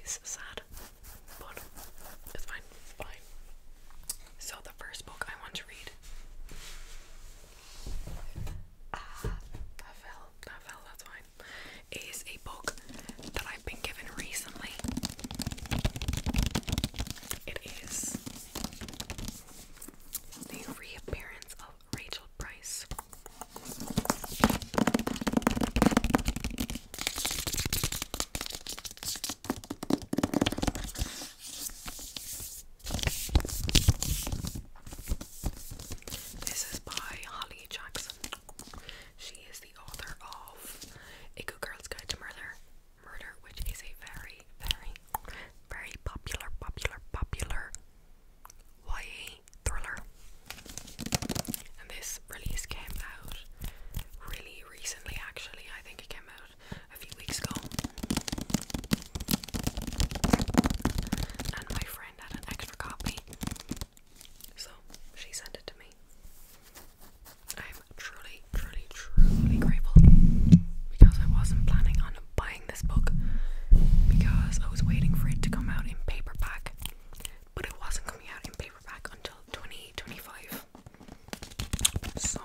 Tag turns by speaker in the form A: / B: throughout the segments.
A: is sad, but it's fine. Fine. So the first book I want to read. That fell, that's fine. Is a book that I've been given recently. It is The Reappearance of Rachel Price. This is by Holly Jackson. She is the author of A Good Girl's Guide to Murder, which is a very, very, very popular YA thriller. And this release came out really recently, actually. I think it came out a few weeks ago. And my friend had an extra copy, so she sent it to me. I'm truly, truly, truly grateful, because I wasn't planning on buying this book because I was waiting for it to come out in paperback, but it wasn't coming out in paperback until 2025. So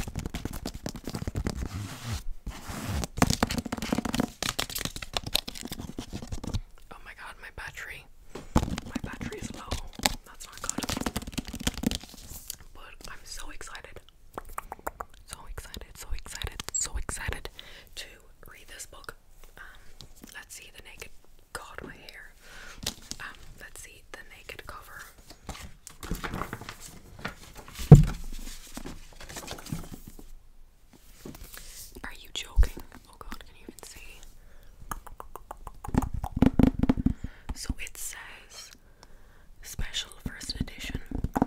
A: oh my god, my battery is low. That's not good. But I'm so excited. So excited to read this book. Let's see the naked, God, my hair. Let's see the naked cover. Are you joking? Oh god, can you even see? So it says special first edition.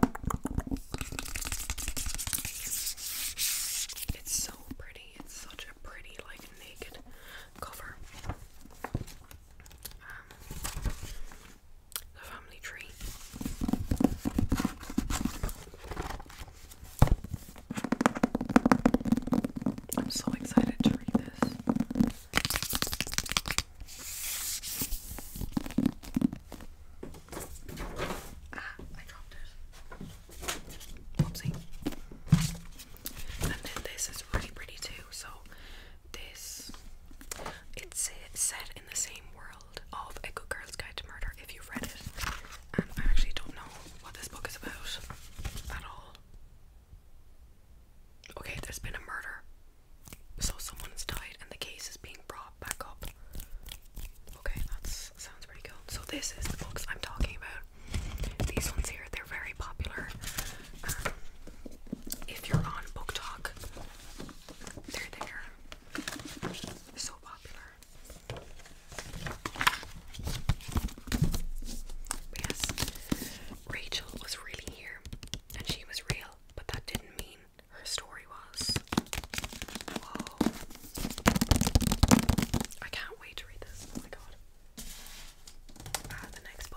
A: It's so pretty. It's such a pretty, like, naked cover. The family tree. I'm so excited to read this. I dropped it. Whoopsie. And then this is really pretty too. So this, it's set in the same world of A Good Girl's Guide to Murder, if you've read it. And I actually don't know what this book is about at all. Okay, there's been a murder, so someone's died and the case is being brought back up. Okay, that sounds pretty cool. So this is the books I'm talking about. These ones here, they're very popular. If you're on Book Talk, they're there. So popular. But yes, Rachel was really here, and she was real, but that didn't mean her story was. Whoa. I can't wait to read this. Oh my god. The next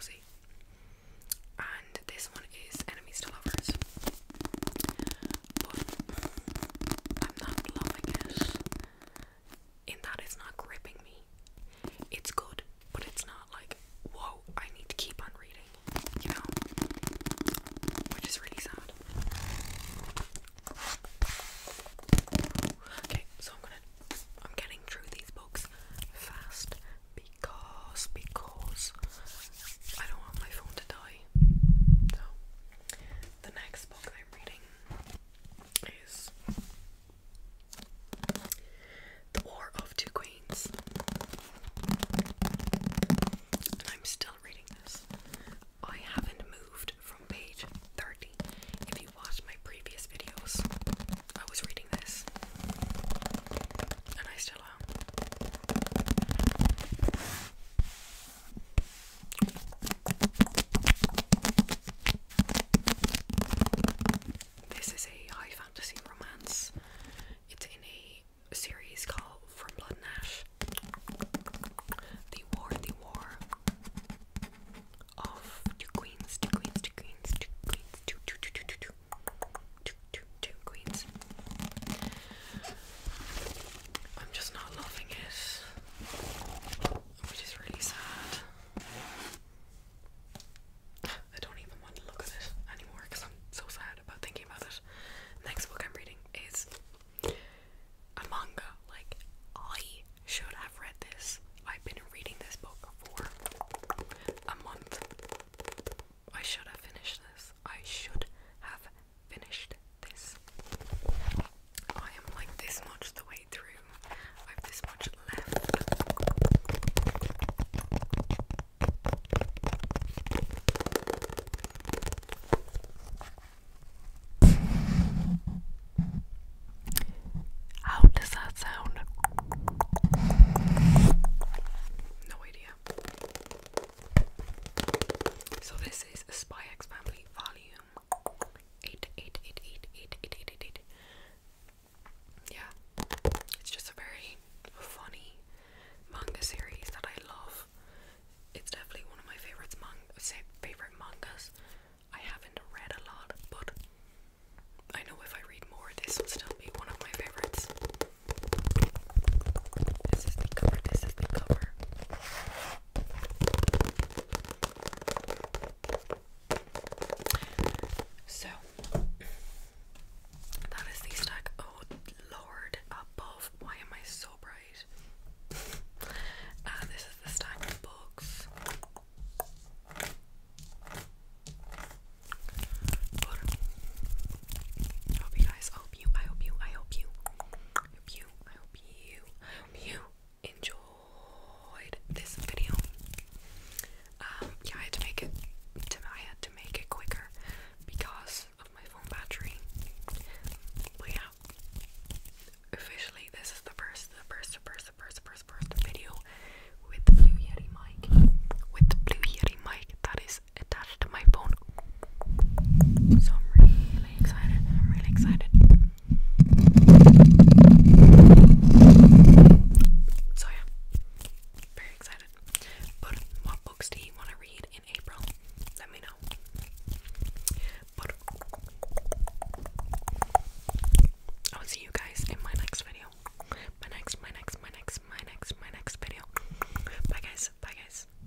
A: cozy. And this one is Enemies to Lovers.